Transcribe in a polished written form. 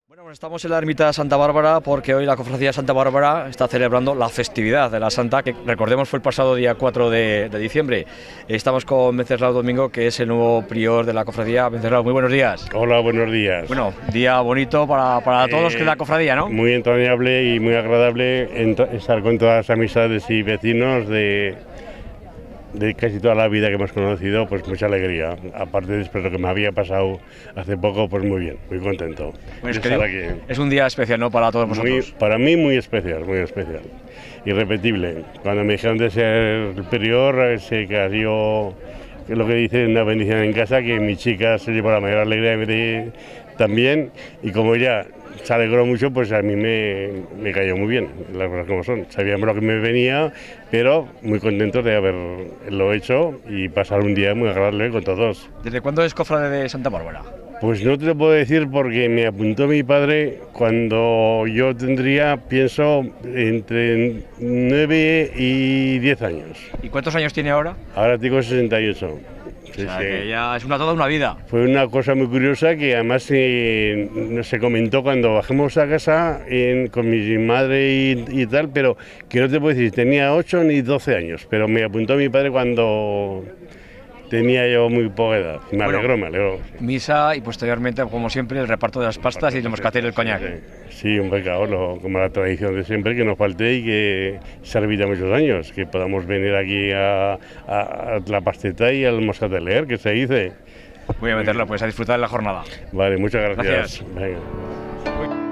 Bueno, pues estamos en la ermita de Santa Bárbara porque hoy la Cofradía de Santa Bárbara está celebrando la festividad de la Santa, que recordemos fue el pasado día 4 de diciembre. Estamos con Venceslao Domingo, que es el nuevo prior de la Cofradía. Venceslao, muy buenos días. Hola, buenos días. Bueno, día bonito para todos los que es la Cofradía, ¿no? Muy entrañable y muy agradable estar con todas las amistades y vecinos de casi toda la vida que hemos conocido, pues mucha alegría. Aparte después de lo que me había pasado hace poco, pues muy bien, muy contento Pues de estar aquí. Es un día especial, ¿no?, para todos vosotros. Para mí muy especial, irrepetible. Cuando me dijeron de ser prior, se cayó lo que dice una bendición en casa, que mi chica se llevó la mayor alegría de también, y como ella se alegró mucho, pues a mí me cayó muy bien, las cosas como son. Sabíamos lo que me venía, pero muy contento de haberlo hecho y pasar un día muy agradable con todos. ¿Desde cuándo es cofrade de Santa Bárbara? Pues no te lo puedo decir porque me apuntó mi padre cuando yo tendría, pienso, entre 9 y 10 años. ¿Y cuántos años tiene ahora? Ahora tengo 68. Sí, o sea, que ya es toda una vida. Fue una cosa muy curiosa que además se comentó cuando bajemos a casa con mi madre y tal, pero que no te puedo decir, tenía 8 ni 12 años, pero me apuntó mi padre cuando tenía yo muy poca edad. Me alegró. Misa y posteriormente, como siempre, el reparto de las pastas y tenemos que hacer el coñac. Sí, un pecado, como la tradición de siempre, que nos falte y que se repita muchos años, que podamos venir aquí a la pasteta y al moscateler, que se dice. Voy a meterlo, pues a disfrutar de la jornada. Vale, muchas gracias. Gracias. Venga.